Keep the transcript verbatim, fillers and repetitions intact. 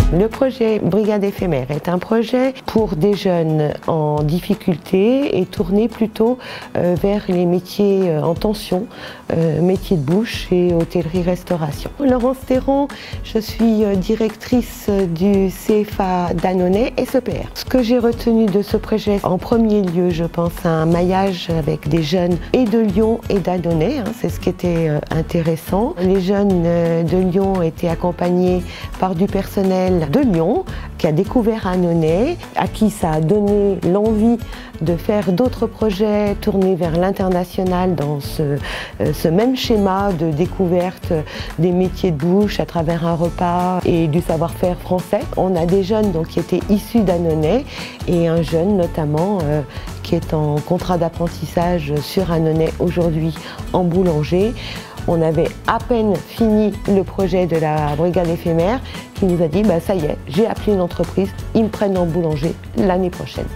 Le projet Brigade éphémère est un projet pour des jeunes en difficulté et tourné plutôt euh, vers les métiers euh, en tension, euh, métiers de bouche et hôtellerie-restauration. Laurence Théron, je suis euh, directrice du C F A d'Annonay S E P R. Ce que j'ai retenu de ce projet, en premier lieu, je pense à un maillage avec des jeunes et de Lyon et d'Annonay, hein, c'est ce qui était euh, intéressant. Les jeunes euh, de Lyon étaient accompagnés par du personnel de Lyon qui a découvert Annonay, à qui ça a donné l'envie de faire d'autres projets tournés vers l'international dans ce, euh, ce même schéma de découverte des métiers de bouche à travers un repas et du savoir-faire français. On a des jeunes donc, qui étaient issus d'Annonay et un jeune notamment euh, qui est en contrat d'apprentissage sur Annonay aujourd'hui en boulanger. On avait à peine fini le projet de la Brigade éphémère qui nous a dit bah, « ça y est, j'ai appelé une entreprise, ils me prennent en boulanger l'année prochaine ».